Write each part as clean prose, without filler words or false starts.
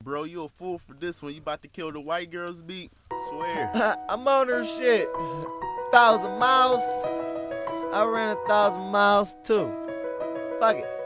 Bro, you a fool for this one. You about to kill the white girls beat? Swear. I'm on her shit. 1,000 miles. I ran 1,000 miles too. Fuck it.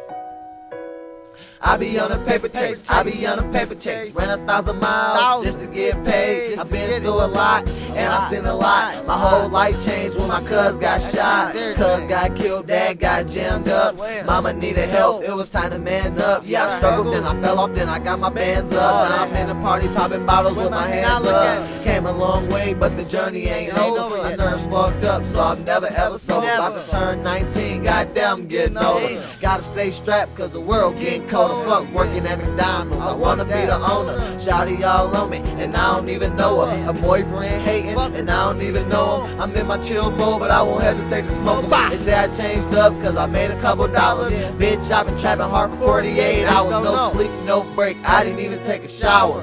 I be on a paper chase, I be on a paper chase. Ran 1,000 miles just to get paid. I've been through a lot and I seen a lot. My whole life changed when my cuz got shot. Cuz got killed, dad got jammed up. Mama needed help, it was time to man up. Yeah, I struggled, then I fell off, then I got my bands up. Now I'm in the party popping bottles with my hands up. Came a long way, but the journey ain't over. My nerves fucked up, so I'm never ever sober. About to turn 19, goddamn I'm getting older. Gotta stay strapped, cause the world getting colder. Fuck working at McDonald's, I wanna be the owner. Shawty all on me, and I don't even know her. A boyfriend hating, and I don't even know him. I'm in my chill mode, but I won't hesitate to smoke them. They say I changed up, cause I made a couple dollars. Bitch, I've been trapping hard for 48 hours. No sleep, no break, I didn't even take a shower.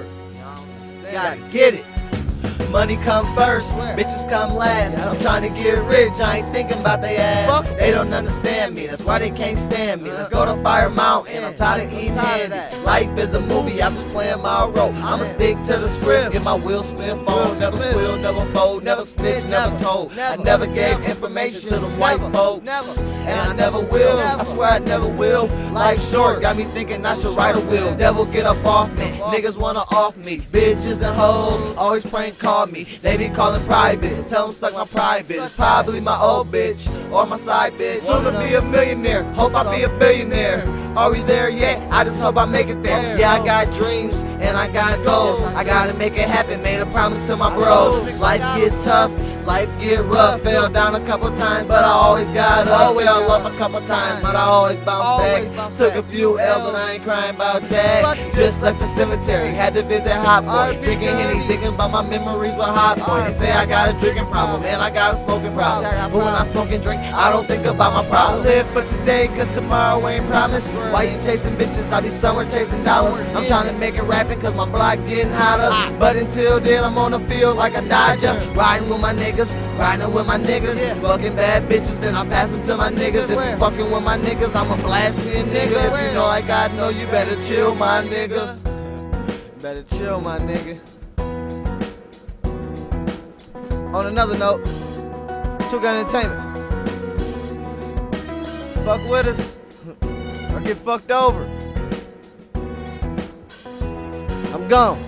Gotta get it. Money come first, bitches come last. I'm trying to get rich, I ain't thinking about they ass. They don't understand me, that's why they can't stand me. Let's go to Fire Mountain, I'm tired of eating handies. Life is a movie, I'm just playing my role. I'ma stick to the script, get my Will Smith on. Never squeal, never fold, never snitch, never told. I never gave information to them white folks, and I never will, I swear I never will. Life's short, got me thinking I should write a will. Devil get up off me, niggas wanna off me. Bitches and hoes, always prank call me. They be calling private, so tell them suck my private. It's probably my old bitch or my side bitch. Soon to be a millionaire, hope I be a billionaire. Are we there yet? I just hope I make it there. Yeah, I got dreams and I got goals. I gotta make it happen, made a promise to my bros. Life get tough, life get rough. Fell down a couple times, but I always got up. Fell up a couple times, but I always bounced back. Took a few L's and I ain't crying about that. Just left the cemetery, had to visit Hot Boy. Drinking Henny, thinking about my memories with Hot Boy. They say I got a drinking problem and I got a smoking problem. But when I smoke and drink, I don't think about my problems. Live for today, cause tomorrow ain't promised. Why you chasing bitches? I be somewhere chasing dollars. I'm trying to make it rapping cause my block getting hotter. But until then, I'm on the field like a Dodger. Riding with my niggas, grinding with my niggas. Fucking bad bitches, then I pass them to my niggas. If you fucking with my niggas, I'ma blast me a nigga. If you know like I know, you better chill, my nigga. Better chill, my nigga. On another note, Two Gun Entertainment. Fuck with us or get fucked over. I'm gone.